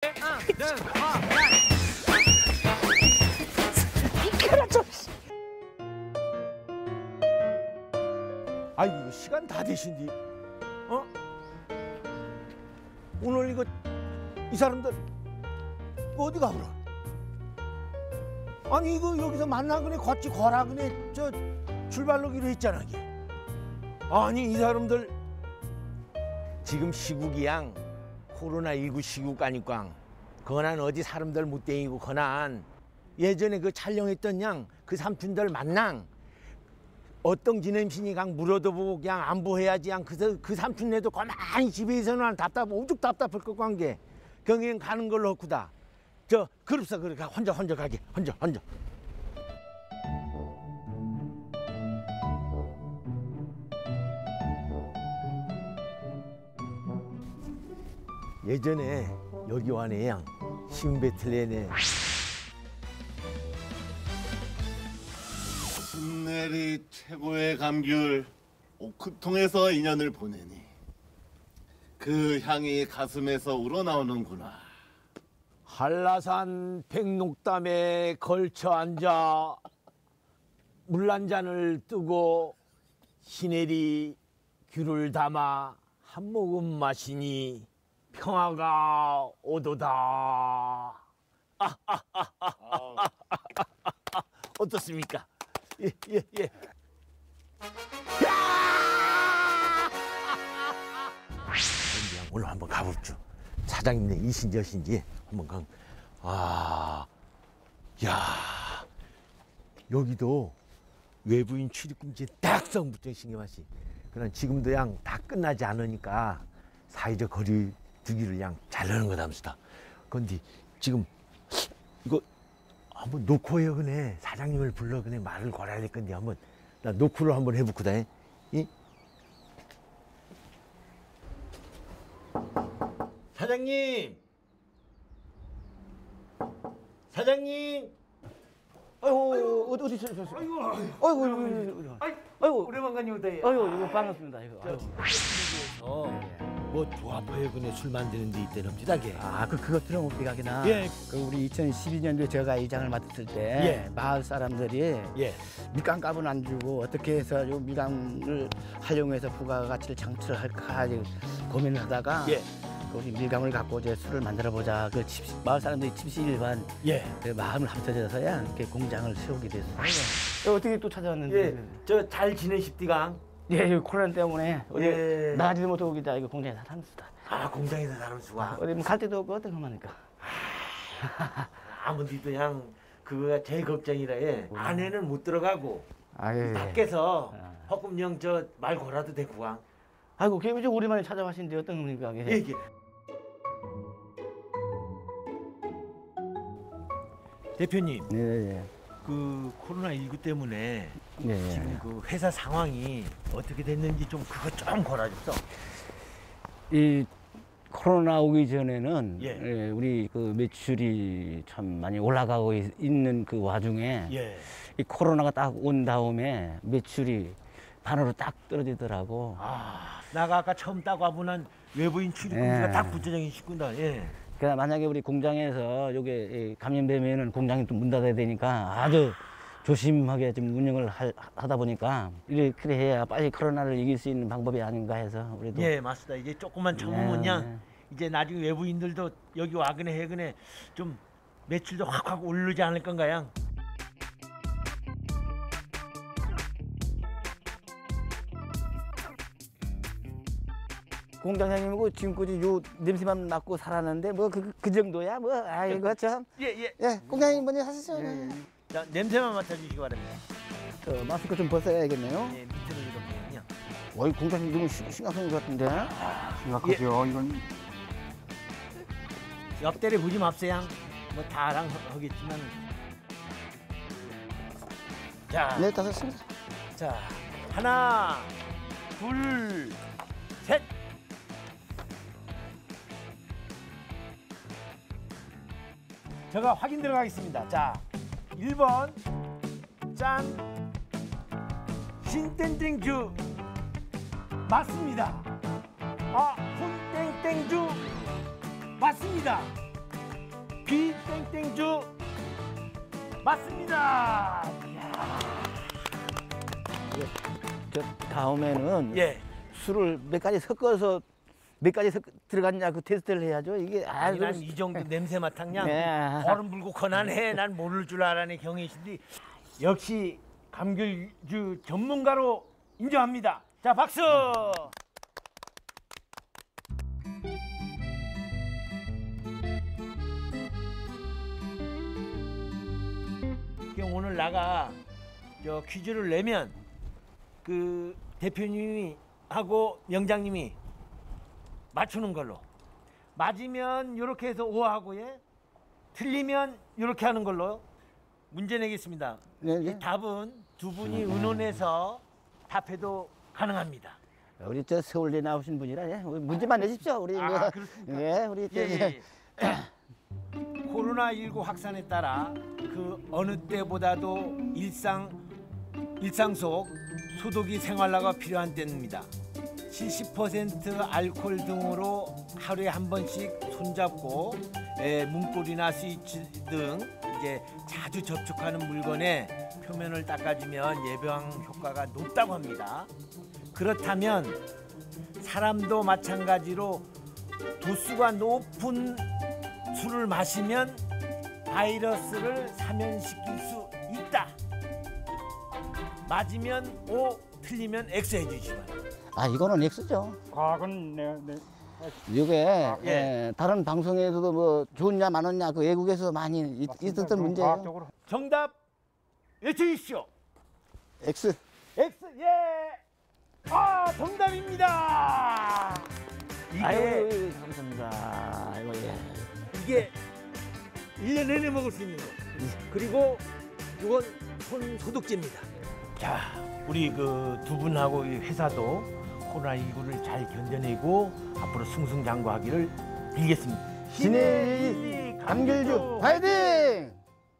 그렇죠. 아이고 시간 다 되신디. 어? 오늘 이거 이 사람들 어디 가버려? 아니 이거 여기서 만나거네 같이 걸어가네 저 출발로기로 했잖아 이게. 아니 이 사람들 지금 시국이양 코로나19 시국 아니까 그난 어디 사람들 못 댕기고 그난 예전에 그 촬영했던 양 그 삼촌들 만낭 어떤 지냄신이 강 물어도 보고 그냥 안보해야지 양 그 삼촌네도 가만히 집에 있어는 오죽 답답할 것 관계 경영 가는 걸로 했구다. 저 그럽사 그래 가 혼자 가게 혼자. 예전에 여기 와네 양 신베틀레네 신내리 최고의 감귤 오크통에서 인연을 보내니 그 향이 가슴에서 우러나오는구나. 한라산 백록담에 걸쳐 앉아 물 한 잔을 뜨고 시내리 귤을 담아 한 모금 마시니 평화가 오도다. 어떻습니까? 예. 오늘 한번 가봅죠. 사장님네 이신지 여신지 한번 가. 야 여기도 외부인 출입금지 딱성부터 신경하시. 그러나 지금도 양 다 끝나지 않으니까 사회적 거리 두기를 양 잘하는 거답시다. 그런데 지금 이거 한번 놓고 해요 그네. 사장님을 불러 그네 말을 걸어야 될 건데 한번 나 놓고를 한번 해볼거다. 이? 사장님. 아이고 어디 있어요? 아이고 오래만간요, 네. 아유, 이거 반갑습니다. 이거. 뭐 조합해요 그네 술 만드는 데 있대 넘지다게. 그것 들어볼게 가기나. 예. 그 우리 2012년도에 제가 이장을 맡았을 때 예. 마을 사람들이 예. 밀감값은 안 주고 어떻게 해서 요 밀감을 활용해서 부가가치를 창출을 할까 고민을 하다가 예. 우리 밀감을 갖고 이제 술을 만들어 보자. 그 마을 사람들이 집시일반 예. 그 마음을 합쳐져서야 이렇게 공장을 세우게 됐어요. 어떻게 또 찾아왔는데? 예. 저 잘 지내십디가? 예, 코로나 때문에 어디 예. 나가지도 못하고 기다 이거 공장에서 살았습니다. 공장에서 사람 수가. 어디 갈 데도 없고 어떤 거만니까. 아무데도 양 그거가 제일 걱정이라 예. 안에는 못 들어가고 아유. 밖에서 허금령 저 말 걸어도 되고. 아이고, 그게 우리만이 찾아가신데 어떤 겁니까? 예. 대표님, 네. 그 코로나19 때문에 네. 지금 그 회사 상황이 어떻게 됐는지 좀 그거 좀 걸어줬어. 이 코로나 오기 전에는 예. 우리 그 매출이 참 많이 올라가고 있는 그 와중에 예. 이 코로나가 딱 온 다음에 매출이 반으로 딱 떨어지더라고. 나가 아까 처음 따고 와보는 외부인 출입금지가 예. 딱 부처적인 식구다. 예. 그러니까 만약에 우리 공장에서 요게 감염되면은 공장이 또 문 닫아야 되니까 아주 조심하게 좀 운영을 하다 보니까 이렇게 해야 빨리 코로나를 이길 수 있는 방법이 아닌가 해서 우리도. 예, 맞습니다. 이제 조금만 참으면 이제 나중에 외부인들도 여기 와그네 해그네 좀 매출도 확 오르지 않을 건가요? 공장장님이고 지금까지 요 냄새만 맡고 살았는데 뭐 그 정도야 뭐 아이고 참. 예. 공장님 먼저 하시죠. 자, 냄새만 맡아주시기 바랍니다. 저 마스크 좀 벗어야겠네요. 예, 밑으로 이렇게요. 어이 공장님 너무 심각한 것 같은데. 심각하죠. 이건 옆대를 보지 맙세요. 뭐 다랑 하겠지만. 자, 네, 다 됐습니다. 자, 하나, 둘, 셋. 제가 확인 들어가겠습니다. 자, 1번 짠 신땡땡주 맞습니다. 손땡땡주 맞습니다. 땡땡주 맞습니다. 저 다음에는 예. 술을 몇 가지 섞어서 몇 가지 들어갔냐 그 테스트를 해야죠. 이게 아니 난 이 정도 냄새 맡았냐? 네. 얼음 불고 권한해. 난 모를 줄 알아네 경혜신디. 역시 감귤주 전문가로 인정합니다. 자 박수. 오늘 나가 저 퀴즈를 내면 그 대표님이 하고 명장님이 맞추는 걸로. 맞으면 이렇게 해서 5하고 예. 틀리면 이렇게 하는 걸로 문제 내겠습니다. 네, 이 네. 답은 두 분이 의논해서 답해도 가능합니다. 우리 저 서울대 나오신 분이라 예. 문제만 내십시오. 우리 아, 그렇습니까? 예, 우리 저, 예. 코로나19 확산에 따라 그 어느 때보다도 일상 속 소독이 생활화가 필요한 때입니다. 70% 알코올 등으로 하루에 한 번씩 손잡고 문고리나 스위치 등 이제 자주 접촉하는 물건에 표면을 닦아주면 예방 효과가 높다고 합니다. 그렇다면 사람도 마찬가지로 도수가 높은 술을 마시면 바이러스를 사면시킬 수 있다. 맞으면 O, 틀리면 X 해주시기 바랍니다. 아 이거는 X죠. 과학은 네. 이게 예. 예, 다른 방송에서도 뭐 좋냐 많았냐 그 외국에서 많이 있었던 문제예요. 과학적으로. 정답 외쳐주십시오. X. X, 예. 아, 정답입니다. 이게 아유 감사합니다. 아이고 예. 이게 1년 내내 먹을 수 있는 거. 그리고 이건 손 소독제입니다. 자, 우리 그 두 분하고 이 회사도 코로나19를 잘 견뎌내고 앞으로 승승장구하기를 빌겠습니다. 신의 감귤주 화이팅!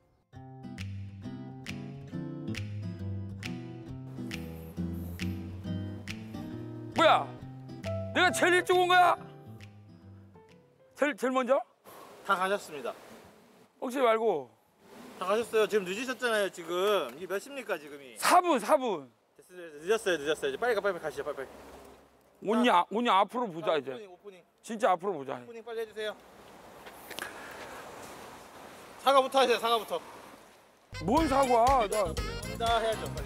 뭐야? 내가 제일 일찍 온 거야? 제일 먼저? 다 가셨습니다. 혹시 말고 다 가셨어요. 지금 늦으셨잖아요. 지금 이게 몇 시입니까 지금이? 4분. 됐어요. 늦었어요. 이제 빨리 가시죠. 빨리. 오냐 앞으로 보자 이제. 오프닝 진짜 앞으로 보자. 오프닝 빨리 해주세요. 사과부터 하세요. 사과부터. 뭔 사과? 나 다 해야죠. 빨리.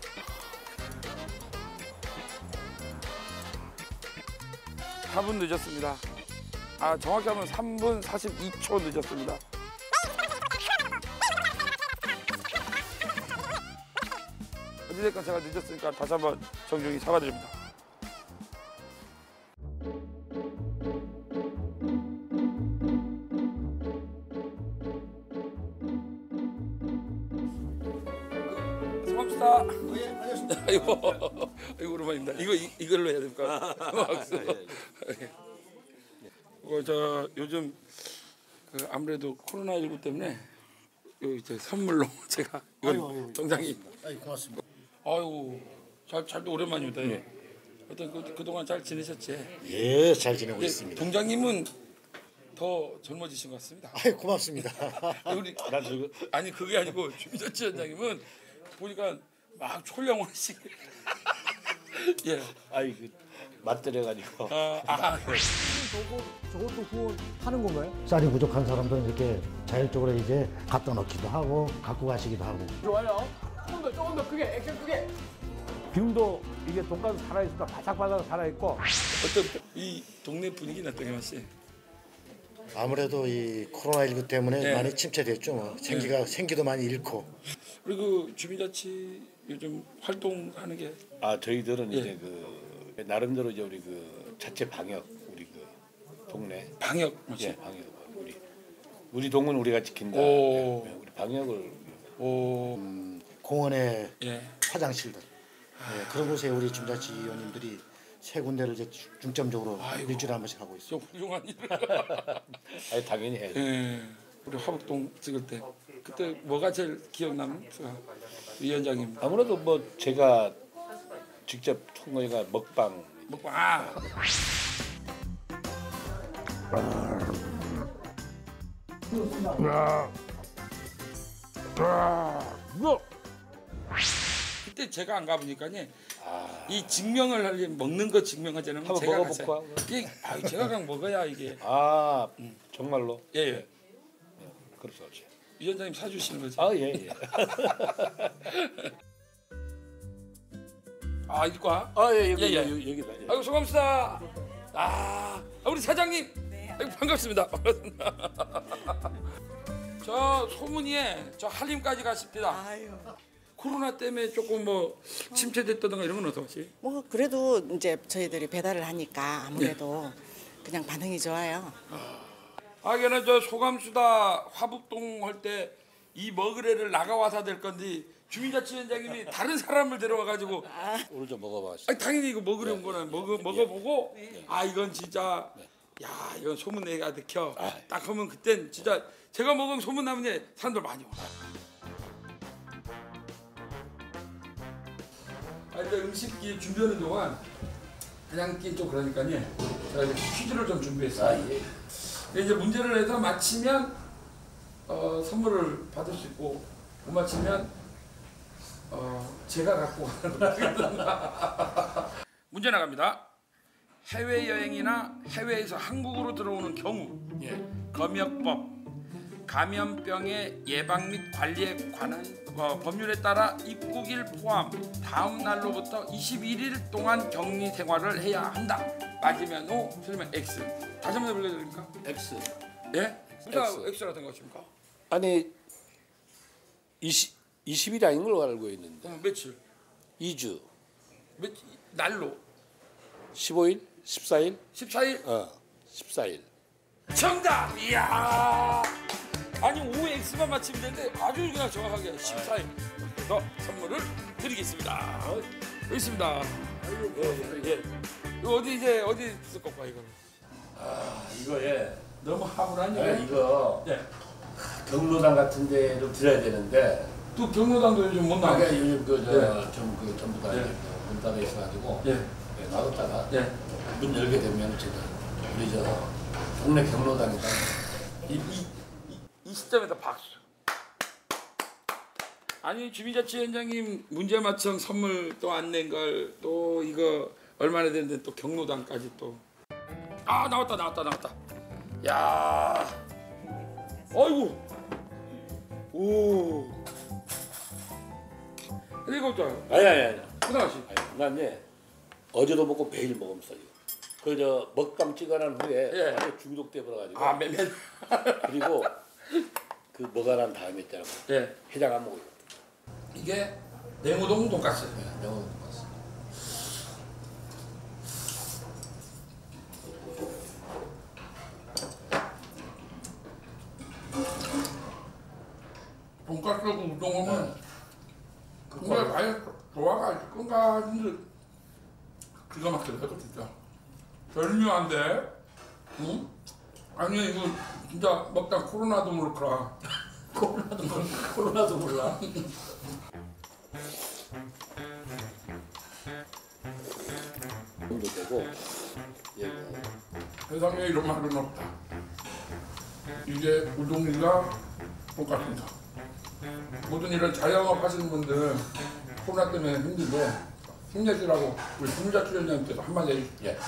사 분 늦었습니다. 아 정확히 하면 3분 42초 늦었습니다. 어찌됐건 제가 늦었으니까 다시 한번 정중히 사과드립니다. 고맙습니다. 아이고 오랜만입니다. 이걸로 해야 됩니까? 박수. 저 요즘 그 아무래도 코로나19 때문에 요 이제 선물로 제가 이건 동장님. 아이 고맙습니다. 아이고 잘도 오랜만입니다. 어떤 그동안 잘 지내셨지? 예, 잘 지내고 있습니다. 동장님은 더 젊어지신 것 같습니다. 아이 고맙습니다. 우리 아니 그게 아니고 주미자치 원장님은 보니까 막 촐령오시게. 예. 아이 그 맞들여가지고. 저것도 후원하는 건가요? 쌀이 부족한 사람들은 이렇게 자율적으로 이제 갖다 놓기도 하고 갖고 가시기도 하고. 좋아요. 조금 더 크게, 액션 크게. 지금도 이게 돈가스 살아있으니까 바삭바삭 살아있고. 어떤 이 동네 분위기는 어떻게 맛이? 아무래도 이 코로나19 때문에 네. 많이 침체됐죠. 뭐. 생기도 많이 잃고. 그리고 주민자치 요즘 활동하는 게 저희들은 예. 이제 그 나름대로 이제 우리 그 자체 방역 우리 그 동네 방역 맞지? 예 방역 우리 동은 우리가 지킨다. 오. 예, 우리 방역을 오. 공원의 예. 화장실들 그런 곳에 우리 중자치 위원님들이 세 군데를 이제 중점적으로 일주일에 한 번씩 하고 있어요. 좀 훌륭한 일을. 아니 당연히 해야죠. 예. 우리 화북동 찍을 때 그때 뭐가 제일 기억납니까? 위원장님 아무래도 뭐 제가 직접 한 거니까 먹방. 이거 그때 제가 안 가보니까요. 이 증명을 하려면 먹는 거 증명하자면 한번 제가 먹어볼까? 가서 이게 제가 그냥 먹어야 이게 아 정말로? 예. 그렇죠. 그렇죠. 위원장님 사주시는 거죠? 아 예. 예. 아 이과? 아예 여기 예, 예. 여기다. 예. 아이고 수고합시다. 우리 사장님. 아이고 반갑습니다. 반갑습니다. 저 소문이에 저 한림까지 가십니다. 코로나 때문에 조금 뭐 침체됐다든가 이런 건 어떠시? 뭐 그래도 이제 저희들이 배달을 하니까 아무래도 그냥 반응이 좋아요. 이거는 저 소감수다 화북동 할 때 이 먹으래를 나가와서 될 건데 주민자치위원장님이 다른 사람을 데려와가지고 오늘 좀 먹어봐. 당연히 이거 먹으러 온 거는 먹어보고 이건 진짜 야 이건 소문 내가 느껴 딱 하면 그땐 진짜 제가 먹으면 소문 나면 이제 사람들 많이 와. 일단 음식 준비하는 동안 그냥 좀 그러니까요. 제가 이제 퀴즈를 좀 준비했어요. 이제 문제를 내서 맞히면 선물을 받을 수 있고 못 맞히면 제가 갖고 가는 거니까. 문제 나갑니다. 해외여행이나 해외에서 한국으로 들어오는 경우 검역법, 감염병의 예방 및 관리에 관한 법률에 따라 입국일 포함 다음 날로부터 21일 동안 격리 생활을 해야 한다. 맞으면 O, 틀리면 X. 다시 한번 불러드립니까? X. 예? 진짜 X라는 것입니까? 아니 20일 아닌 걸로 알고 있는데. 며칠? 2주. 날로? 15일? 14일? 14일? 14일. 정답! 이야! 아니 OX만 맞히면 되는데 아주 그냥 정확하게 14일. 그래서 선물을 드리겠습니다. 여기 있습니다. 예. 이거 어디 쓸 거까 이거? 이거에 너무 화분하냐? 이거 예. 경로당 같은 데로 들어야 되는데. 또 경로당도 요즘 못 나가. 요즘 전부 다 문 닫아 있어가지고. 놔뒀다가 문 열게 되면 제가 우리 저 동네 경로당에다 이 시점에다 박수. 아니 주민자치위원장님 문제 맞춰 선물 또 안 낸 걸 또 이거 얼마나 됐는데 또 경로당까지 또. 나왔다. 야. 어이구. 오. 이거죠. 아니. 그다음에 난 어제도 먹고 매일 먹으면서 그저 먹방 찍어난 후에 완전 중독돼 버려가지고. 맨. 그리고 그 먹어 난 다음에 있잖아. 해장 안 먹어요. 이게 냉우동 돈가스. 냉우동 돈가스. 돈가스하고 우동하면 그게 과연 조화가 있을 건가 싶은데 기가 막히다 진짜. 절묘한데? 응? 아니 이거 진짜 먹다 코로나도 모를까. 코로나도 몰라. 정도 되고. 세상에 이런 말은 없다. 이게 우동이가 돈가스입니다. 모든 이런 자영업 하시는 분들 코로나 때문에 힘든데 힘내시라고 우리 주민자치위원장님께서 한마디 해주십시오.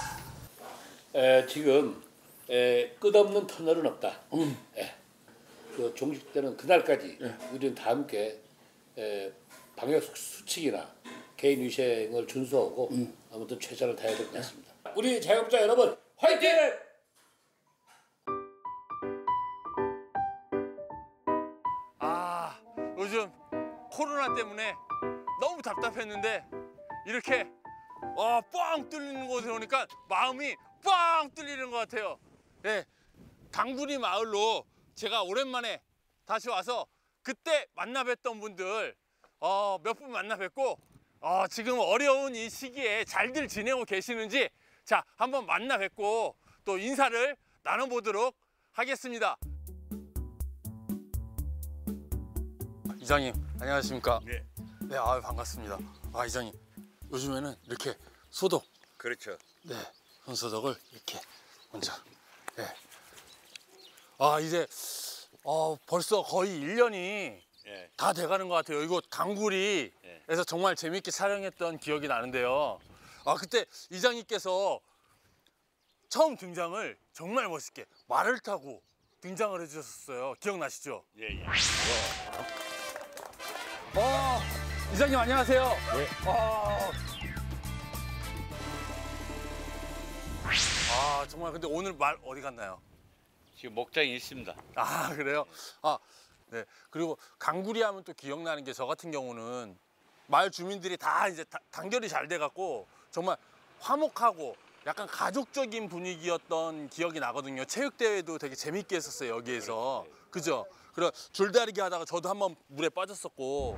지금 끝없는 터널은 없다. 그 종식되는 그날까지 우리는 다 함께 방역 수칙이나 개인 위생을 준수하고 아무튼 최선을 다해야 될 것 같습니다. 우리 자영업자 여러분 화이팅! 요즘 코로나 때문에 너무 답답했는데 이렇게 뻥 뚫리는 곳에 오니까 마음이 뻥 뚫리는 것 같아요. 당군이 마을로 제가 오랜만에 다시 와서 그때 만나 뵀던 분들 몇 분 만나 뵙고 지금 어려운 이 시기에 잘들 지내고 계시는지 자 한번 만나 뵙고 또 인사를 나눠보도록 하겠습니다. 이장님 안녕하십니까? 네. 반갑습니다. 이장님 요즘에는 이렇게 소독. 그렇죠. 네, 손소독을 이렇게 먼저. 이제 벌써 거의 1년이 다 돼가는 것 같아요. 이곳 강구리에서 정말 재밌게 촬영했던 기억이 나는데요. 그때 이장님께서 처음 등장을 정말 멋있게 말을 타고 등장을 해주셨어요. 기억나시죠? 예. 이장님 안녕하세요. 네. 정말 근데 오늘 말 어디 갔나요? 지금 목장에 있습니다. 그래요? 네. 그리고 강구리 하면 또 기억나는 게 저 같은 경우는 마을 주민들이 다 이제 단결이 잘 돼갖고 정말 화목하고 약간 가족적인 분위기였던 기억이 나거든요. 체육대회도 되게 재밌게 했었어요, 여기에서. 그죠? 그리고 줄다리기 하다가 저도 한번 물에 빠졌었고.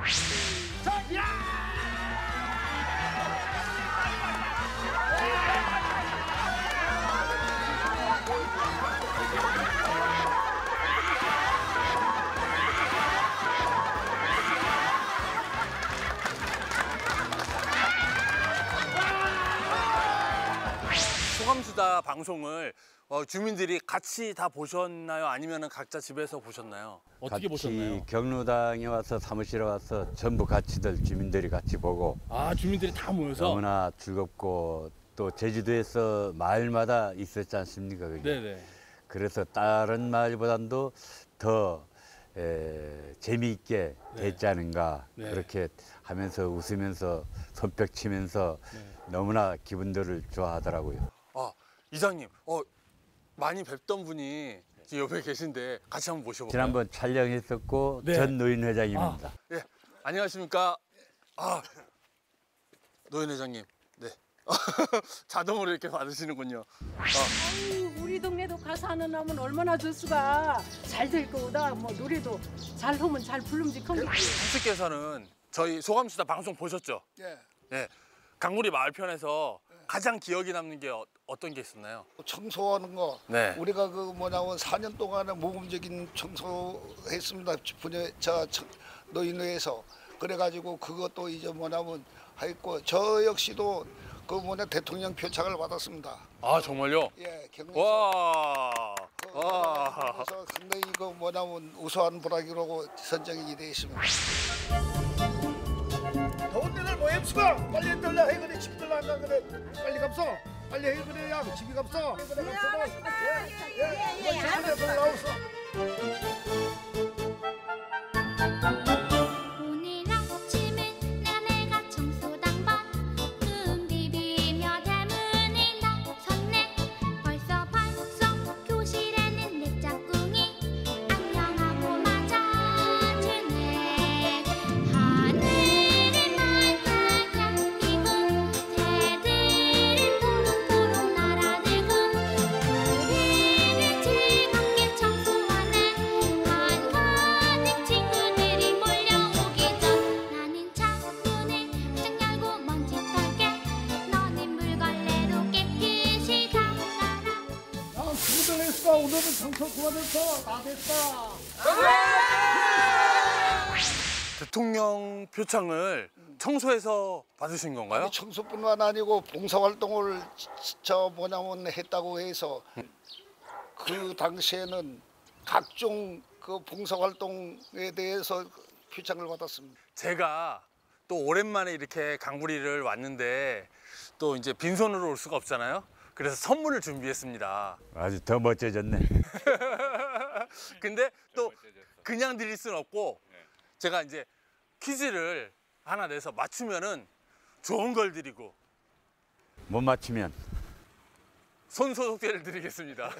소감수다 방송을 주민들이 같이 다 보셨나요? 아니면 각자 집에서 보셨나요? 어떻게 보셨나요? 경로당에 와서 사무실에 와서 전부 같이들 주민들이 같이 보고 주민들이 다 모여서? 너무나 즐겁고 또 제주도에서 마을마다 있었지 않습니까? 그게? 네네. 그래서 다른 마을보다도 더 재미있게 됐지 않은가 그렇게 하면서 웃으면서 손뼉 치면서 너무나 기분들을 좋아하더라고요. 이장님, 많이 뵙던 분이 지금 옆에 계신데 같이 한번 모셔볼까요? 지난번 촬영했었고 전 노인 회장입니다. 예, 안녕하십니까? 노인 회장님, 네. 자동으로 이렇게 받으시는군요. 우리 동네도 가서 하는 하면 얼마나 좋수가 잘 될 거다. 뭐 노래도 잘 하면 잘 부름직한 게. 선생님께서는 저희 소감수다 방송 보셨죠? 예. 강구리 마을편에서 가장 기억에 남는 게 어떤 게 있었나요? 청소하는 거. 우리가 4년 동안에 모범적인 청소했습니다. 노인회에서. 그래가지고 그것도 이제 했고 저 역시도 대통령 표창을 받았습니다. 정말요? 예, 와. 그래서 상당히 우수한 부락이라고 선정이 되어 있습니다. 더운 데들 MC가 빨리 들라 해 그래 집 들라 한다 그래 빨리 갑소 빨리 해 그래 야 집이 갑소 그래 갑소 나오소. 오늘은 청소 그만했어. 다 됐다. 대통령 표창을 청소해서 받으신 건가요? 아니, 청소뿐만 아니고 봉사활동을 했다고 해서 그 당시에는 각종 봉사활동에 대해서 표창을 받았습니다. 제가 또 오랜만에 이렇게 강구리를 왔는데 또 이제 빈손으로 올 수가 없잖아요. 그래서 선물을 준비했습니다. 아주 더 멋져졌네. 근데 또 그냥 드릴 수는 없고 제가 이제 퀴즈를 하나 내서 맞추면은 좋은 걸 드리고 못 맞추면 손소독제를 드리겠습니다.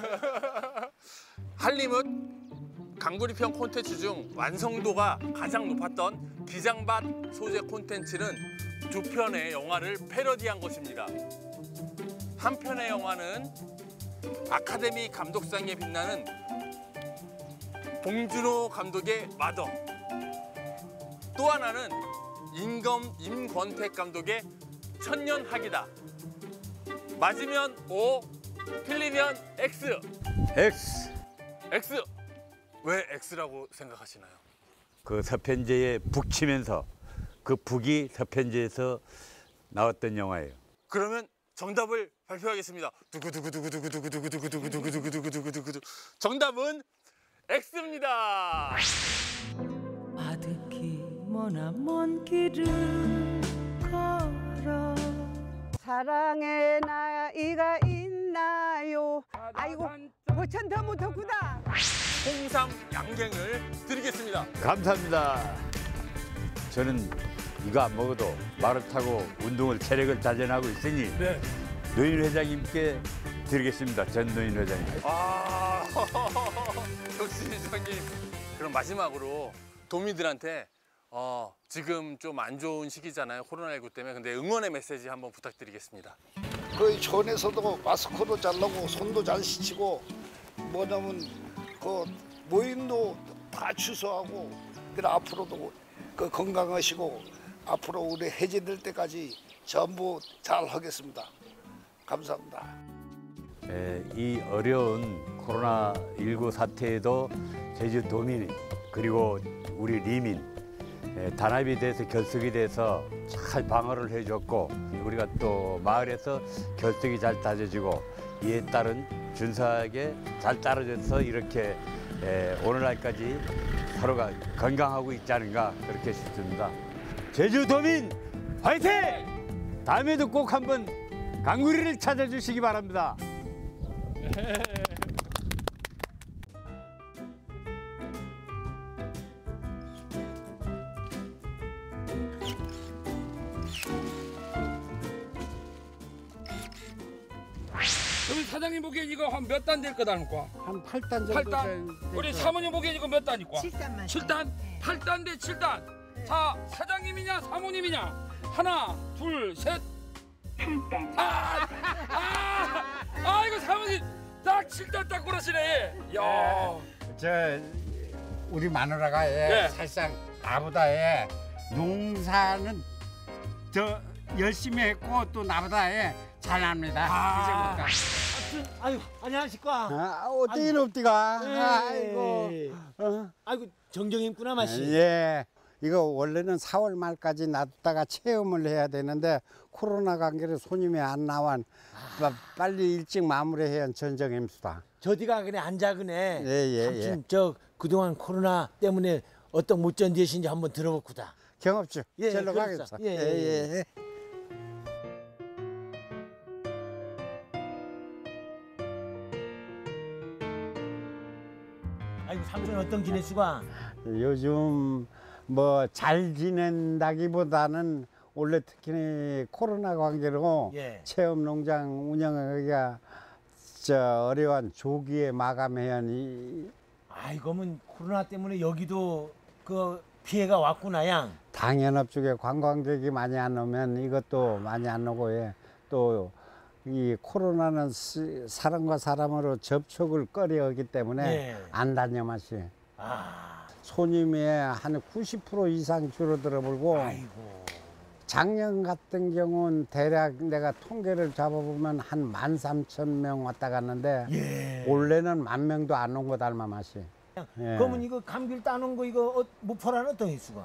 한림은 강구리편 콘텐츠 중 완성도가 가장 높았던 기장밭 소재 콘텐츠는 두 편의 영화를 패러디한 것입니다. 한 편의 영화는 아카데미 감독상에 빛나는 봉준호 감독의 마더, 또 하나는 임권택 감독의 천년학이다. 맞으면 O, 틀리면 X. X. 왜 X라고 생각하시나요? 그 서편제에 북 치면서 그 북이 서편제에서 나왔던 영화예요. 그러면 정답을 발표하겠습니다. 두구두구두구두구두구두구두구두구두구두구두구두구. 정답은 X입니다. 아득히 머나먼 길을 걸어 사랑의 나이가 있나요? 아이고 고천더 못하구나. 홍삼 양갱을 드리겠습니다. 감사합니다. 저는 이거 안 먹어도 말을 타고 운동을 체력을 단련하고 있으니 노인 회장님께 드리겠습니다. 전 노인 회장님. 아, 역시 회장님. 그럼 마지막으로 도민들한테 지금 좀 안 좋은 시기잖아요. 코로나19 때문에. 근데 응원의 메시지 한번 부탁드리겠습니다. 그 촌에서도 마스크도 잘 나고 손도 잘 씻고 뭐냐면 그 모임도 다 취소하고 그래 앞으로도 그 건강하시고 앞으로 우리 해제될 때까지 전부 잘 하겠습니다. 감사합니다. 이 어려운 코로나19 사태에도 제주도민 그리고 우리 리민 단합이 돼서 결속이 돼서 잘 방어를 해줬고 우리가 또 마을에서 결속이 잘 다져지고 이에 따른 준수하게 잘 따라져서 이렇게 오늘날까지 서로가 건강하고 있지 않은가 그렇게 싶습니다. 제주도민 화이팅! 다음에도 꼭 한번 강구리를 찾아주시기 바랍니다. 그럼 사장님 보기엔 이거 한 몇 단 될 거다 할까? 한 8단 정도 8단? 우리 사모님 보기엔 이거 몇 단일까? 7단만. 7단? 8단 대 7단. 자, 사장님이냐 사모님이냐? 하나, 둘, 셋. 8단. 이거 사모님 딱 7단 딱 고르시네. 야. 우리 마누라가 사실상 나보다 농사는 더 열심히 했고 또 나보다 잘합니다. 아유 안녕하십니까. 어디는 없디가. 아이고 정정했구나 맛이. 예. 이거 원래는 4월 말까지 놔뒀다가 체험을 해야 되는데 코로나 관계로 손님이 안 나와 빨리 일찍 마무리해야 전정임수다. 저디가 그래 앉아 그네. 예. 삼촌 저 그동안 코로나 때문에 어떤 못 견디신지 한번 들어볼구다. 경업주. 예, 절로 그렇소. 가겠어. 예. 아이고 삼촌 어떤 지내수가? 요즘 뭐 잘 지낸다기보다는 원래 특히 코로나 관계로 체험 농장 운영하기가 어려운 조기에 마감해야 하니. 이거면 코로나 때문에 여기도 그 피해가 왔구나 양. 당연업 쪽에 관광객이 많이 안 오면 이것도 많이 안 오고 또 이 코로나는 사람과 사람으로 접촉을 꺼려하기 때문에 안 다녀 맛이. 손님의 한 90% 이상 줄어들어 버리고 작년 같은 경우는 대략 내가 통계를 잡아보면 한 13,000명 왔다 갔는데 올해는 10,000명도 안 온 거 닮아 맛이. 그러면 이거 감귤 따는 거 이거 무포라는 어떤 일수가?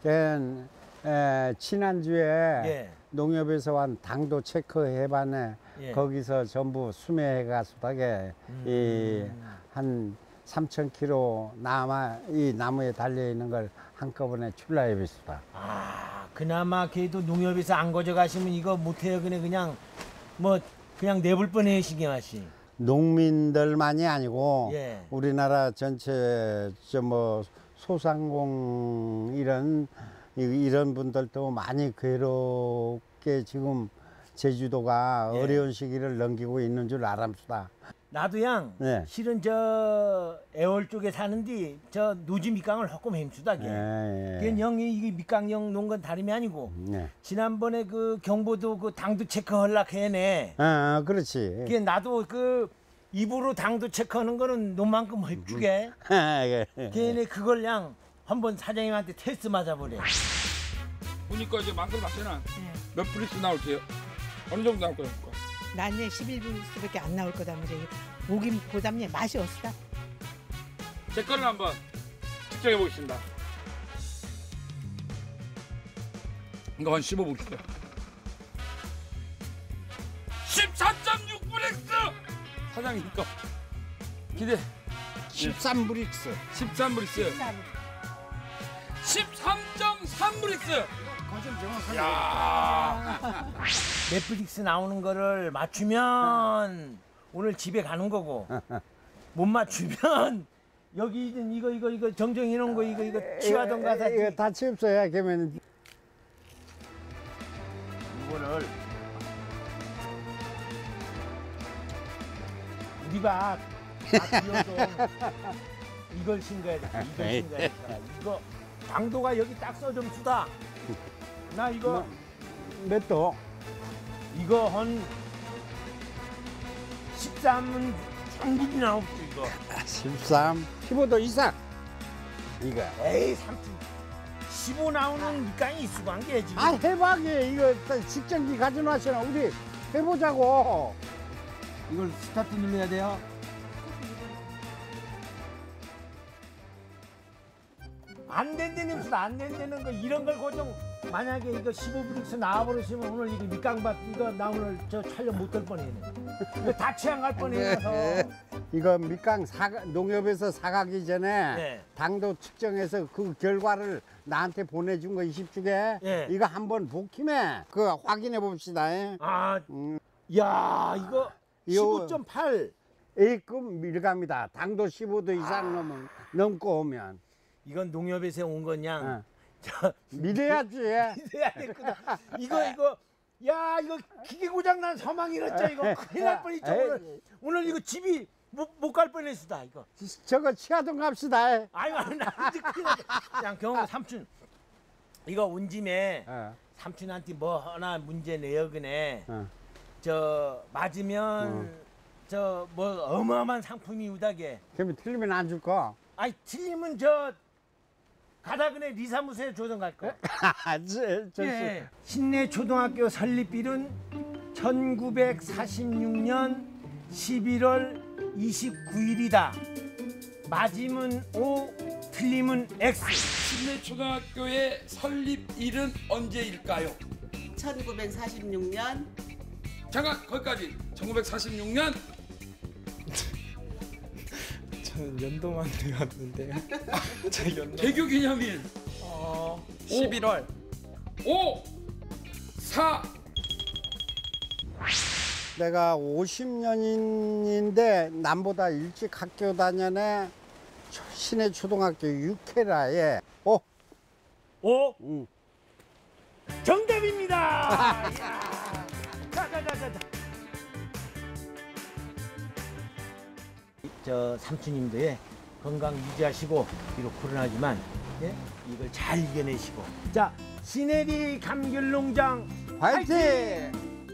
지난주에 농협에서 한 당도 체크해봤네. 거기서 전부 수매해가지고 한 3,000kg 이 나무에 달려 있는 걸 한꺼번에 출라해 봅시다. 그나마 그래도 농협에서 안 가져가시면 이거 못해요. 그냥 내볼 뻔해 신경 하시. 농민들만이 아니고 우리나라 전체 소상공 이런 분들도 많이 괴롭게 지금 제주도가 어려운 시기를 넘기고 있는 줄 알았습니다. 나도 실은 저 애월 쪽에 사는데 저 노지 밑강을 조금 햄수다. 형이 이게 밑강형 놓은 건 다름이 아니고 지난번에 그 경보도 그 당도 체크하려고 해네. 그렇지. 나도 그 입으로 당도 체크하는 거는 논만큼 해주게. 걔네 그걸 한번 사장님한테 테스트 맞아보래. 보니까 이제 만큼 맞잖아. 몇 프리스 나올게요? 어느 정도 나올 거야? 난 11분수밖에 안 나올 거다 말이야. 오김보다는 맛이 없다. 제 거는 한번 측정해 보겠습니다. 이거 한 15분씩 14.6%X! 사장님 거 기대. 13브릭스. 13브릭스. 13.3브릭스. 야. 넷플릭스 나오는 거를 맞추면 오늘 집에 가는 거고 못 맞추면 여기 있는 이거 정정해 놓은 거 이거 치워던가 다 이거 다 치웠어야 그러면 이거를 우리 밥 다 비워도 이걸 신거야 돼. 이걸 신거야 돼. 이거 당도가 여기 딱 써 좀 주다. 나 이거 몇 도? 이거 한 13은 충분히 나오지 이거. 13, 15도 이상. 이거. 에이 삼촌 15 나오는 밑간이 있어 게 지금. 아 해박이 이거 직전기 가져놨잖아. 우리 해보자고. 이걸 스타트 눌러야 돼요. 안 된다는 소리 안 된다는 거 이런 걸 고정 만약에 이거 15브릭스 나와버리시면 오늘 이거 밑강밭 이거 나 오늘 저 촬영 못 할 뻔이네. 이거 다 취향 갈 뻔해서. 이거 밑강 농협에서 사가기 전에 네. 당도 측정해서 그 결과를 나한테 보내준 거 20주게 네. 이거 한번 복힘해 그거 확인해 봅시다. 아, 야 이거 15.8. A급 밀감이다. 당도 15도 이상 넘고 오면. 이건 농협에서 온 거냐? 믿어야지. 믿어야 되구나. 이거 야 이거 기계 고장 난 사망이랬죠 이거 큰일 날 뻔했죠 오늘 이거 집이 못 갈 뻔했다 이거. 저거 치하동 갑시다. 아유 나 이제 큰일 났다. 그냥 경호 삼촌 이거 온 김에 삼촌한테 뭐 하나 문제 내역은에 저 맞으면 저 뭐 어마어마한 상품이 우다게. 그러면 틀리면 안 줄 거? 아니 틀리면 저 가다 그네 리사무소에 조정 갈 거. 예. 신내 초등학교 설립일은 1946년 11월 29일이다. 맞으면 O, 틀리면 X. 신내 초등학교의 설립일은 언제일까요? 1946년. 잠깐 거기까지. 1946년. 저는 연도만 외웠는데요. 개교 기념일. 11월. 5, 4. 내가 50년인데 남보다 일찍 학교 다녀네. 시내 초등학교 6회라에. 오. 오? 정답입니다. 자. 저 삼촌님도 건강 유지하시고 비록 코로나지만 이걸 잘 이겨내시고 자 시내리 감귤농장 화이팅!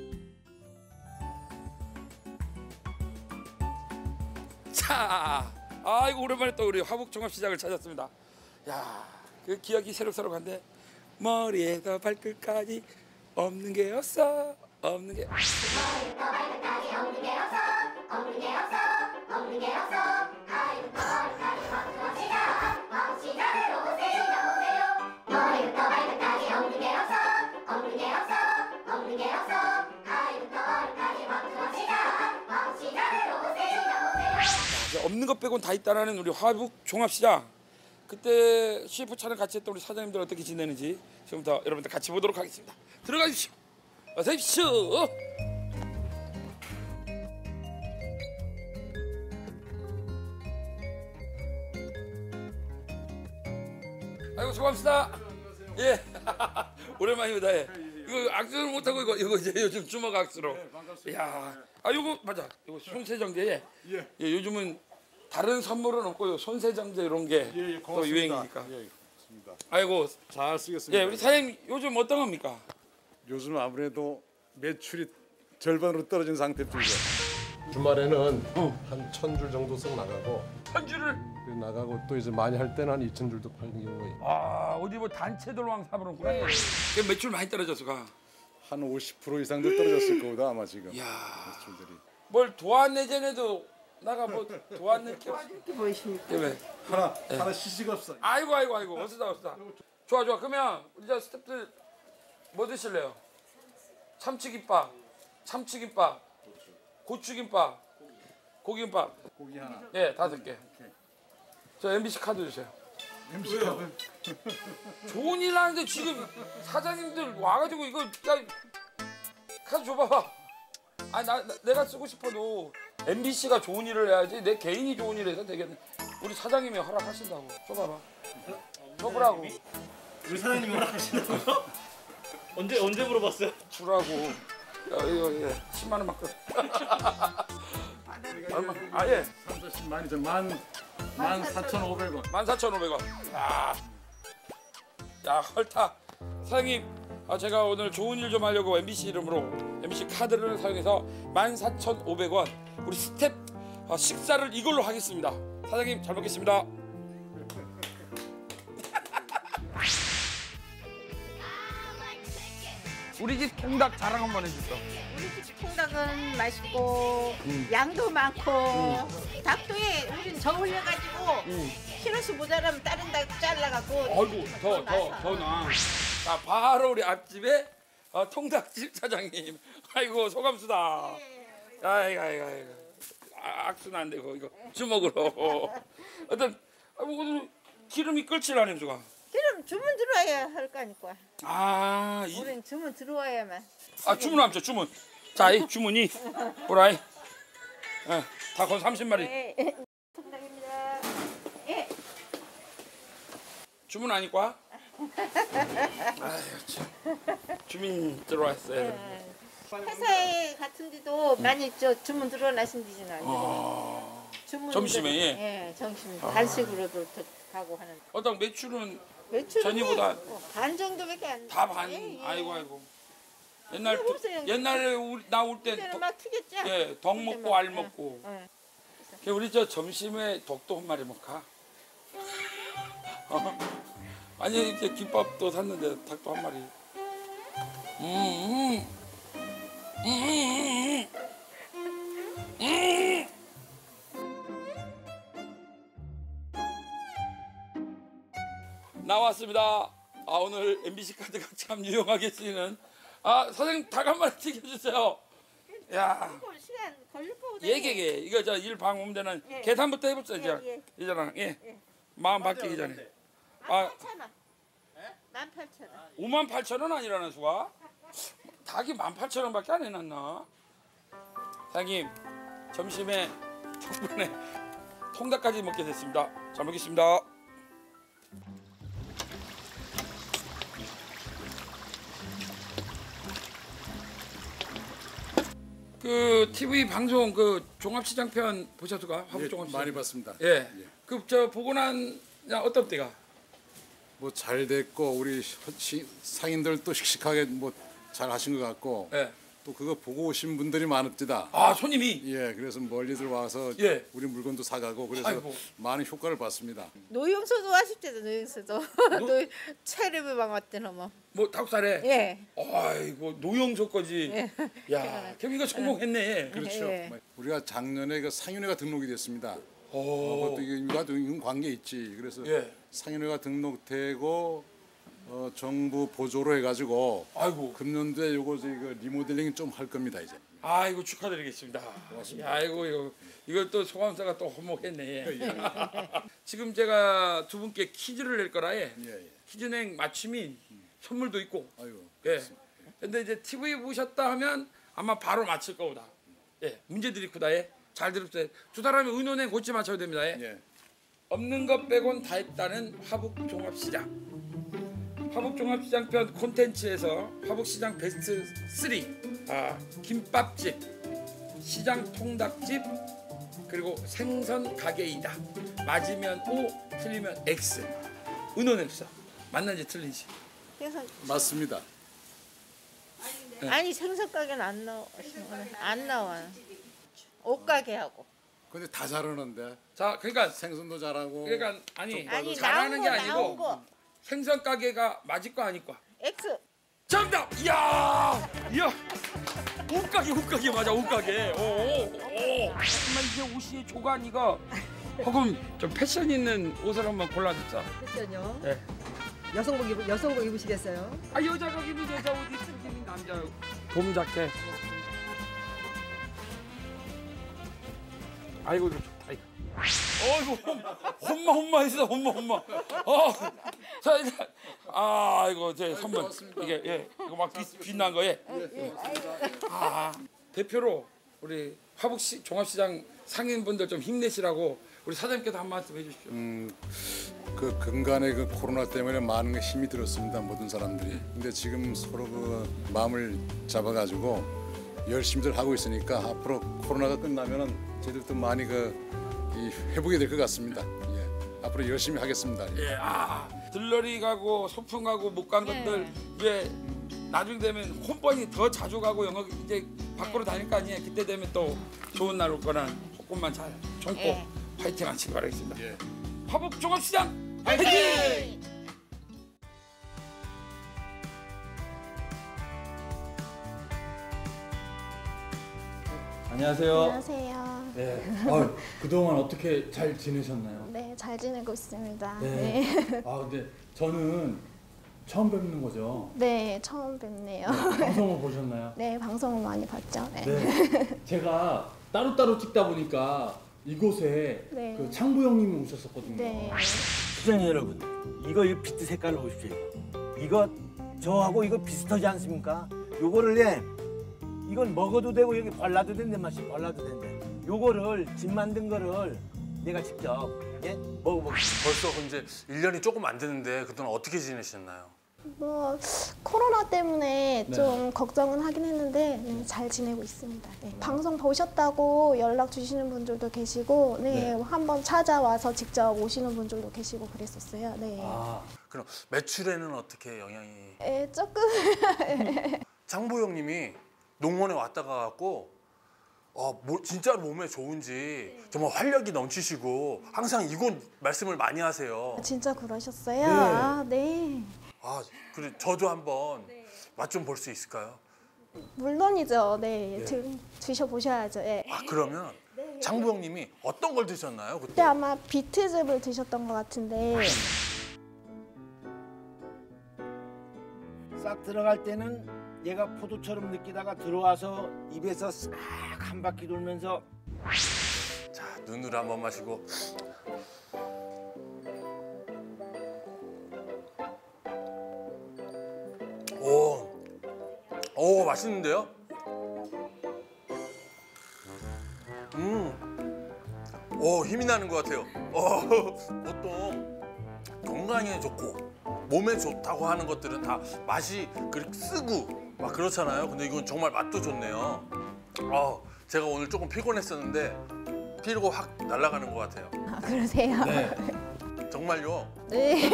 자, 아이고 오랜만에 또 우리 화북종합시장을 찾았습니다. 야, 그 기억이 새록새록한데 머리에서 발끝까지 없는 게 없어, 없는 게. 머리부터 발끝까지 없는 게 없어, 없는 게 없어, 없는 게 없어. 아이부터 머리까지 멈추시자, 멈추자대로 오세요, 오세요. 머리부터 발끝까지 없는 게 없어, 없는 게 없어, 없는 게 없어. 아이부터 머리까지 멈추시자, 멈추자대로 오세요, 오세요. 없는 것 빼곤 다 있다라는 우리 화북 종합시장. 그때 CF 촬영 같이 했던 우리 사장님들 어떻게 지내는지 지금부터 여러분들 같이 보도록 하겠습니다. 들어가십시오. 어서 오십시오. 아이고 수고합시다. 예. 오랜만입니다. 예. 이거 악수를 못하고 이거 이제 요즘 주먹 악수로. 이야. 아 요거 맞아. 이거 손세정제에. 예. 요즘은 다른 선물은 없고요. 손세정제 이런 게 또 유행이니까. 예, 고맙습니다. 아이고 잘 쓰겠습니다. 예, 우리 사장님 요즘 어떤 겁니까? 요즘 아무래도 매출이 절반으로 떨어진 상태입니다. 주말에는 한 1000줄 정도씩 나가고 1000줄을 나가고 또 이제 많이 할 때는 한 2000줄도 팔는 경우에 아 어디 뭐 단체 돌왕 사부는구나. 그 매출 많이 떨어졌어가. 한 50% 이상 떨어졌을 거다 아마 지금. 이야. 매출들이. 뭘 도안 내전에도 나가 뭐 도안 낼게 이렇게 보이십니까? 예, 왜? 하나 시식 없어. 아이고 어서다. 좋아. 그러면 우리 저 스태프들 뭐 드실래요? 참치김밥, 고추김밥, 고기김밥. 고기 하나. 예, 5개. 저 MBC 카드 주세요. MBC 카드. 좋은 일 하는데 지금 사장님들 와가지고 이거 야, 카드 줘봐봐. 아 내가 쓰고 싶어도 MBC가 좋은 일을 해야지 내 개인이 좋은 일을 해서 되겠네. 우리 사장님이 허락하신다고. 줘봐봐. 줘보라고. 우리 사장님이 허락하신다고요? 언제 물어봤어요? 주라고. 야, 이거 예. 10만 원 맞거든. 얼마? 아 예. 30만이죠. 14,500원. 14,500원. 야 헐타. 사장님, 제가 오늘 좋은 일 좀 하려고 MBC 이름으로 MBC 카드를 사용해서 14,500원. 우리 스텝 식사를 이걸로 하겠습니다. 사장님 잘 먹겠습니다. 우리 집 통닭 자랑 한번 해주세요. 우리 집 통닭은 맛있고 양도 많고 닭도에 우린 저 올려가지고 키로수 모자라면 다른 닭 잘라갖고 아이고 더 나. 자 바로 우리 앞집에 통닭집 사장님. 아이고 소감수다. 아이고 악수는 안 되고 이거 주먹으로. 어떤 오늘 기름이 끓지라 냄새가. 기름 주문 들어와야 할 거니까. 우린 주문 들어와야만. 주문합시다 주문. 자 이 주문이 오라이. 닭 한 30마리. 통닭입니다. 예. 주문 아니까? 아유 참. 주민 들어왔어요. 회사에 같은 데도 많이 주문 들어나신 데지는 않아요. 점심에? 예, 점심 단식으로도 가고 하는. 어떤 매출은 매출은 전이보다 반 정도밖에 안. 다 반. 예. 아이고. 옛날에 그때는 나올 때 막 튀겼죠. 예, 덕 먹고 알 먹고. 우리 저 점심에 덕도 한 마리 먹까? 아니 이렇게 김밥도 샀는데 닭도 한 마리. 나왔습니다. 오늘 MBC 카드가 참 유용하게 쓰이는. 사장님 닭 한 마리 튀겨주세요. 야. 시간 걸릴 거보다. 예게게 이거 저 일 방 오면 되는 계산부터 해봅시다 이제. 이제랑 마음 바뀌기 전에. 18,000원. 18,000원. 58,000원 아니라는 수가? 닭이 18,000원밖에 안 해놨나? 사장님 점심에 덕분에 통닭까지 먹게 됐습니다. 잘 먹겠습니다. 그 TV 방송 그 종합시장편 보셨을까? 화북종합시장. 많이 봤습니다. 예. 그 저 보고 난 어떤 때가? 뭐 잘 됐고 우리 상인들도 씩씩하게 뭐 잘 하신 것 같고 또 그거 보고 오신 분들이 많읍니다. 손님이? 예, 그래서 멀리들 와서 우리 물건도 사가고 그래서 많은 효과를 봤습니다. 노영서도 왔을 때도 노영서도 체르비 방 왔대는 뭐 닭살에? 예. 아이고 노영서까지. 야, 그럼 이거 성공했네. 그렇죠. 우리가 작년에 그 상인회가 등록이 됐습니다. 그것도 이건 관계 있지. 그래서 상인회가 등록되고 정부 보조로 해가지고 금년도에 요거 리모델링 좀 할 겁니다 이제. 아이고 축하드리겠습니다. 고맙습니다. 아이고 이거 또 소감사가 또 허목했네. 지금 제가 두 분께 퀴즈를 낼 거라에 퀴즈 낸 맞춤인 선물도 있고. 근데 이제 TV 보셨다 하면 아마 바로 맞힐 거다. 문제 드리고다. 잘 들읍시다. 두 사람이 의논해 고치 맞춰야 됩니다. 없는 것 빼곤 다 했다는 화북종합시장. 화북종합시장편 콘텐츠에서 화북시장 베스트 3 김밥집, 시장 통닭집, 그리고 생선 가게이다. 맞으면 O, 틀리면 X. 의논해주세요. 맞는지 틀린지. 맞습니다. 아니 생선 가게는 안 나와. 옷가게하고. 근데 다 잘하는데. 자, 그러니까 생선도 잘하고. 그러니까 아니 잘하는 게 아니고 생선 가게가 맞을 거 아닐 거. X. 정답. 이야. 옷가게 맞아. 옷가게. 정말 이게 옷이 조간이가. 그럼 좀 패션 있는 옷을 한번 골라주자. 패션요? 네. 여성복 입으시겠어요? 여자가 입는 여자 옷 입는 남자 봄 자켓. 아이고 이거 좋다 이거. 어이구 혼마했어 혼마. 자 이제 이거 제 선물 이게 이거 막 빛난 거에. 대표로 우리 화북시 종합시장 상인분들 좀 힘내시라고 우리 사장님께서 한 말씀 해주십시오. 그 근간에 그 코로나 때문에 많은 게 힘이 들었습니다. 모든 사람들이. 근데 지금 서로 그 마음을 잡아가지고 열심히들 하고 있으니까 앞으로 코로나가 끝나면은 저희들도 많이 이 회복이 될 것 같습니다. 예. 앞으로 열심히 하겠습니다. 예. 들러리 가고 소풍 가고 못 간 것들 이제 나중 되면 홈번이 더 자주 가고 영업 이제 밖으로 다닐 거 아니에요. 그때 되면 또 좋은 날 올 거란 조금만 잘 참고 파이팅 하시기 바라겠습니다. 화북 종합시장 파이팅! 안녕하세요. 안녕하세요. 네. 그동안 어떻게 잘 지내셨나요? 네, 잘 지내고 있습니다. 네. 근데 저는 처음 뵙는 거죠? 네, 처음 뵙네요. 방송을 보셨나요? 네, 방송을 많이 봤죠. 네. 제가 따로따로 찍다 보니까 이곳에 네. 그 창부 형님이 오셨었거든요. 네. 시청자 여러분, 이거 비트 색깔 보십시오. 이거 저하고 이거 비슷하지 않습니까? 요거를 이건 먹어도 되고 여기 발라도 된대 맛이 발라도 된대. 요거를 집 만든 거를 내가 직접 먹어보겠습니다. 벌써 이제 1년이 조금 안 됐는데 그동안 어떻게 지내셨나요? 뭐 코로나 때문에 네. 좀 걱정은 하긴 했는데 잘 지내고 있습니다. 네. 방송 보셨다고 연락 주시는 분들도 계시고 한번 찾아와서 직접 오시는 분들도 계시고 그랬었어요. 네. 그럼 매출에는 어떻게 영향이? 조금. 장보 형님이 농원에 왔다가 갖고 진짜로 몸에 좋은지 정말 활력이 넘치시고 항상 이곳 말씀을 많이 하세요. 진짜 그러셨어요? 네. 그래 저도 한번 맛 좀 볼 수 있을까요? 물론이죠. 네. 드셔보셔야죠. 네. 그러면 장보 형님이 어떤 걸 드셨나요? 그때 아마 비트즙을 드셨던 것 같은데. 싹 들어갈 때는 얘가 포도처럼 느끼다가 들어와서 입에서 싹 한 바퀴 돌면서 자, 눈으로 한번 마시고. 오, 맛있는데요? 힘이 나는 것 같아요. 보통 건강에 좋고 몸에 좋다고 하는 것들은 다 맛이 그렇게 쓰고 막 그렇잖아요. 근데 이건 정말 맛도 좋네요. 제가 오늘 조금 피곤했었는데 피로가 확 날아가는 것 같아요. 그러세요? 네. 정말요? 네.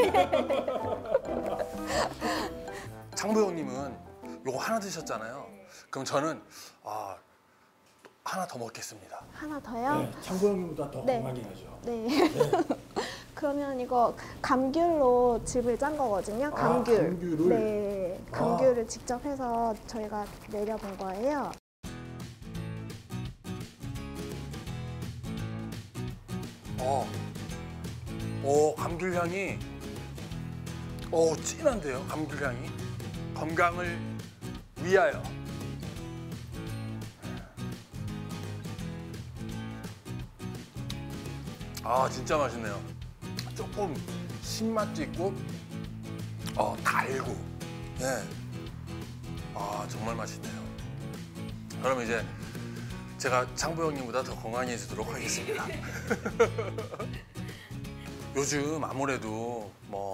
창보 형님은 요거 하나 드셨잖아요. 그럼 저는 하나 더 먹겠습니다. 하나 더요? 네, 창보 형님보다 더 네. 건강해야죠. 네. 그러면 이거 감귤로 즙을 짠 거거든요. 감귤. 감귤을? 네. 감귤을 직접 해서 저희가 내려본 거예요. 감귤 향이 진한데요. 감귤 향이 건강을 위하여. 진짜 맛있네요. 조금 신맛도 있고 달고 정말 맛있네요. 그럼 이제 제가 창보 형님보다 더 건강해지도록 하겠습니다. 요즘 아무래도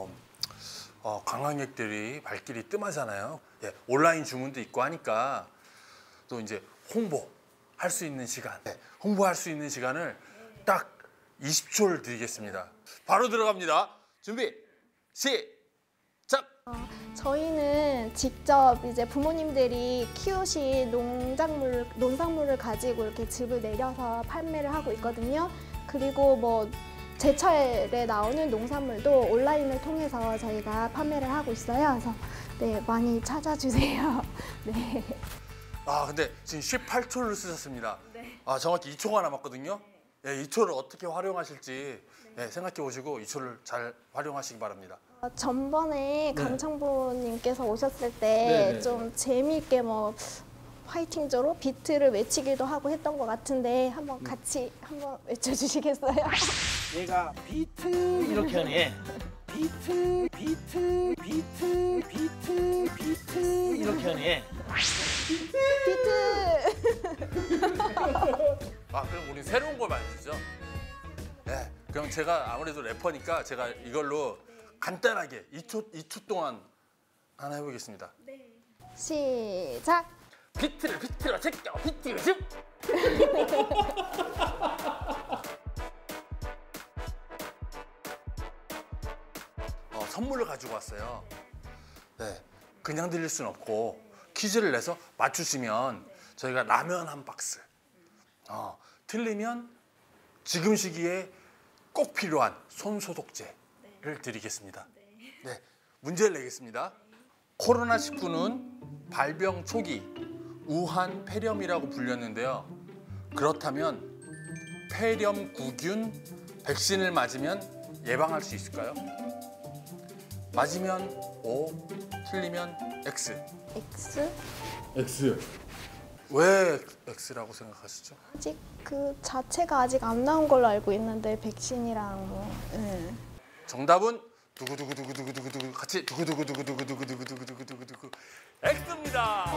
관광객들이 발길이 뜸하잖아요. 온라인 주문도 있고 하니까 또 이제 홍보할 수 있는 시간, 홍보할 수 있는 시간을 딱 20초를 드리겠습니다. 바로 들어갑니다. 준비, 시작! 저희는 직접 이제 부모님들이 키우신 농작물을 가지고 이렇게 즙을 내려서 판매를 하고 있거든요. 그리고 제철에 나오는 농산물도 온라인을 통해서 저희가 판매를 하고 있어요. 그래서 많이 찾아주세요. 네. 근데 지금 18초를 쓰셨습니다. 정확히 2초가 남았거든요. 2초를 어떻게 활용하실지 생각해 보시고 2초를 잘 활용하시기 바랍니다. 전번에 강창보님께서 오셨을 때 좀 재미있게 화이팅조로 비트를 외치기도 하고 했던 것 같은데 한번 같이 한번 외쳐주시겠어요? 얘가 비트 이렇게 하네. 비트 비트 비트 비트 비트 이렇게 하네. 비트. 아, 그럼 우리 새로운 걸 만들죠. 네, 그럼 제가 아무래도 래퍼니까 제가 이걸로 간단하게 2초 동안 하나 해보겠습니다. 시작. 비트를 제껴 비트를 줍. 선물을 가지고 왔어요. 네, 그냥 드릴 순 없고 퀴즈를 내서 맞추시면 저희가 라면 한 박스. 틀리면 지금 시기에 꼭 필요한 손 소독제를 드리겠습니다. 네, 문제를 내겠습니다. 코로나19는 발병 초기 우한 폐렴이라고 불렸는데요. 그렇다면 폐렴구균 백신을 맞으면 예방할 수 있을까요? 맞으면 O, 틀리면 X. X? 왜 X라고 생각하시죠? 아직 그 자체가 아직 안 나온 걸로 알고 있는데 백신이랑 뭐. 네. 정답은 두구두구두구두구두구 같이 두구두구두구두구두구두구두구두구 X입니다.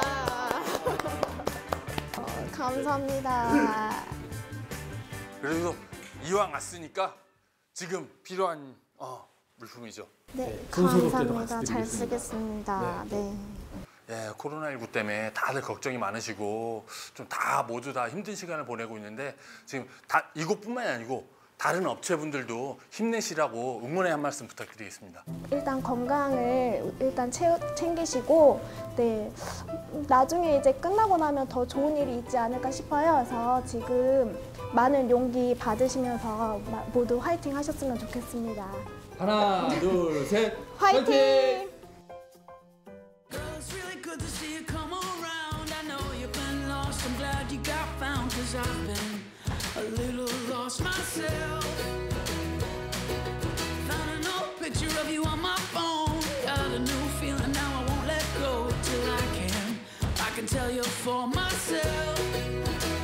감사합니다. 그래도 이왕 왔으니까 지금 필요한 물품이죠. 네, 감사합니다. 잘 쓰겠습니다. 네. 예, 코로나19 때문에 다들 걱정이 많으시고 좀 모두 다 힘든 시간을 보내고 있는데 지금 이곳뿐만이 아니고 다른 업체분들도 힘내시라고 응원의 한 말씀 부탁드리겠습니다. 일단 건강을 일단 챙기시고 네 나중에 이제 끝나고 나면 더 좋은 일이 있지 않을까 싶어요. 그래서 지금 많은 용기 받으시면서 모두 화이팅 하셨으면 좋겠습니다. 하나, 둘, 셋. 화이팅! A little lost myself. Found an old picture of you on my phone. Got a new feeling now, I won't let go till I can tell you for myself.